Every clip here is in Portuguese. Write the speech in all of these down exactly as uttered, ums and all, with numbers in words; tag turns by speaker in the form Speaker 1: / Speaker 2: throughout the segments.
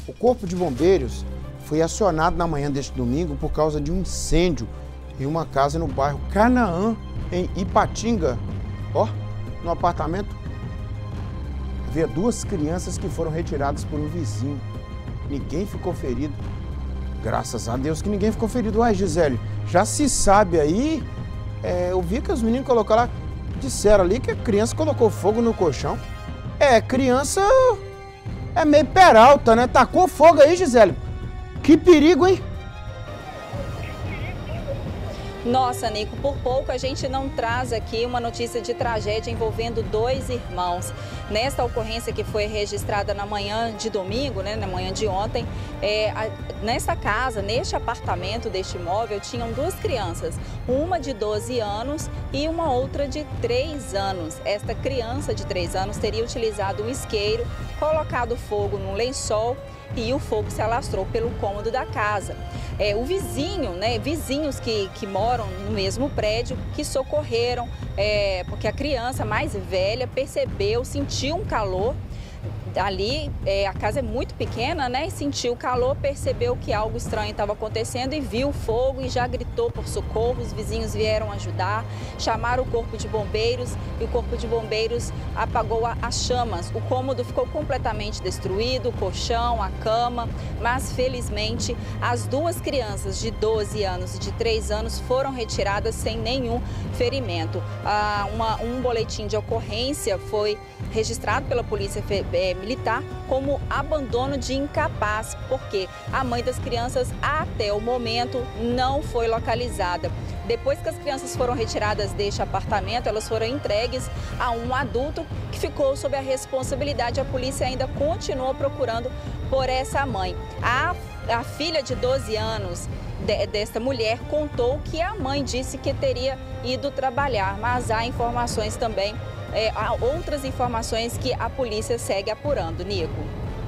Speaker 1: O Corpo de Bombeiros foi acionado na manhã deste domingo por causa de um incêndio em uma casa no bairro Canaã, em Ipatinga. Ó, no apartamento, havia duas crianças que foram retiradas por um vizinho. Ninguém ficou ferido. Graças a Deus que ninguém ficou ferido. Uai, Gisele, já se sabe aí, é, eu vi que os meninos colocaram lá, disseram ali que a criança colocou fogo no colchão. É, criança é meio peralta, né? Tacou fogo aí, Gisele. Que perigo, hein?
Speaker 2: Nossa, Nico, por pouco a gente não traz aqui uma notícia de tragédia envolvendo dois irmãos. Nesta ocorrência que foi registrada na manhã de domingo, né, na manhã de ontem, é, a, nesta casa, neste apartamento deste imóvel, tinham duas crianças, uma de doze anos e uma outra de três anos. Esta criança de três anos teria utilizado um isqueiro, colocado fogo num lençol e o fogo se alastrou pelo cômodo da casa. É, o vizinho, né, vizinhos que, que moram no mesmo prédio, que socorreram, é, porque a criança mais velha percebeu, sentiu um calor. Ali, é, a casa é muito pequena, né? E sentiu o calor, percebeu que algo estranho estava acontecendo e viu o fogo e já gritou por socorro. Os vizinhos vieram ajudar, chamaram o corpo de bombeiros e o corpo de bombeiros apagou a, as chamas. O cômodo ficou completamente destruído, o colchão, a cama, mas felizmente as duas crianças de doze anos e de três anos foram retiradas sem nenhum ferimento. Ah, uma, um boletim de ocorrência foi registrado pela Polícia Militar como abandono de incapaz, porque a mãe das crianças até o momento não foi localizada. Depois que as crianças foram retiradas deste apartamento, elas foram entregues a um adulto que ficou sob a responsabilidade. A polícia ainda continua procurando por essa mãe. A, a filha de doze anos de, desta mulher contou que a mãe disse que teria ido trabalhar, mas há informações também É, há outras informações que a polícia segue apurando, Nico.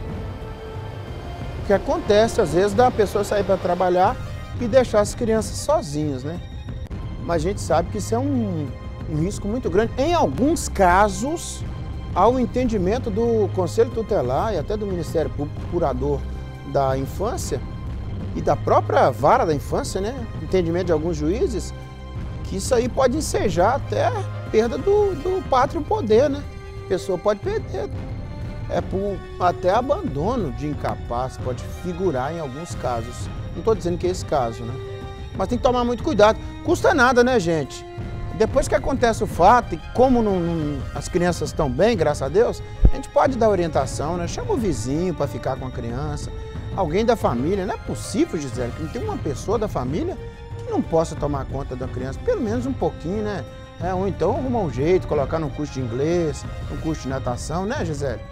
Speaker 1: O que acontece, às vezes, da pessoa sair para trabalhar e deixar as crianças sozinhas, né? Mas a gente sabe que isso é um, um risco muito grande. Em alguns casos, há o entendimento do Conselho Tutelar e até do Ministério Público Curador da Infância e da própria Vara da Infância, né? Entendimento de alguns juízes, que isso aí pode ensejar até perda do, do pátrio poder, né? A pessoa pode perder. É por até abandono de incapaz, pode figurar em alguns casos. Não estou dizendo que é esse caso, né? Mas tem que tomar muito cuidado. Custa nada, né, gente? Depois que acontece o fato, e como não, não, as crianças estão bem, graças a Deus, a gente pode dar orientação, né? Chama o vizinho para ficar com a criança, alguém da família. Não é possível, Gisele, que não tem uma pessoa da família que não possa tomar conta da criança, pelo menos um pouquinho, né? É, ou então arrumar um jeito, colocar num curso de inglês, num curso de natação, né, Gisele?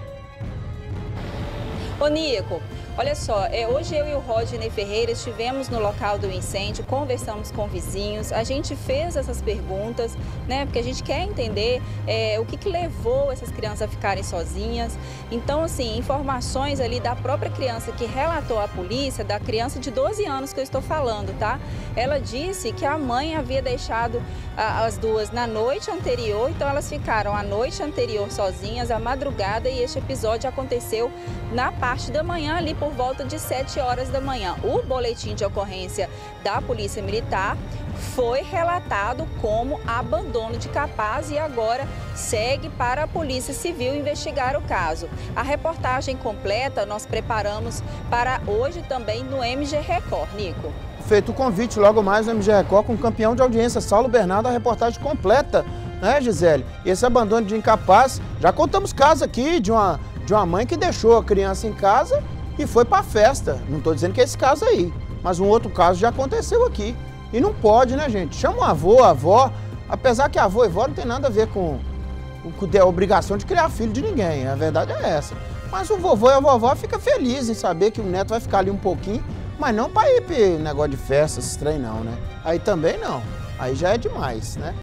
Speaker 2: Ô, Nico, olha só, é, hoje eu e o Rodney Ferreira estivemos no local do incêndio, conversamos com vizinhos, a gente fez essas perguntas, né, porque a gente quer entender é, o que, que levou essas crianças a ficarem sozinhas. Então, assim, informações ali da própria criança que relatou à polícia, da criança de doze anos que eu estou falando, tá? Ela disse que a mãe havia deixado a, as duas na noite anterior, então elas ficaram a noite anterior sozinhas, a madrugada, e este episódio aconteceu na parte da manhã, ali por volta de sete horas da manhã. O boletim de ocorrência da Polícia Militar foi relatado como abandono de capaz e agora segue para a Polícia Civil investigar o caso. A reportagem completa nós preparamos para hoje também no M G Record, Nico.
Speaker 1: Feito o convite logo mais no M G Record com o campeão de audiência, Saulo Bernardo, a reportagem completa, né, Gisele? E esse abandono de incapaz, já contamos casos aqui de uma, de uma mãe que deixou a criança em casa e foi para a festa. Não estou dizendo que é esse caso aí, mas um outro caso já aconteceu aqui. E não pode, né, gente? Chama o avô, a avó, apesar que a avó e a avó não tem nada a ver com, com a obrigação de criar filho de ninguém, a verdade é essa. Mas o vovô e a vovó ficam felizes em saber que o neto vai ficar ali um pouquinho, mas não para ir para negócio de festa, esse trem não, né? Aí também não, aí já é demais, né?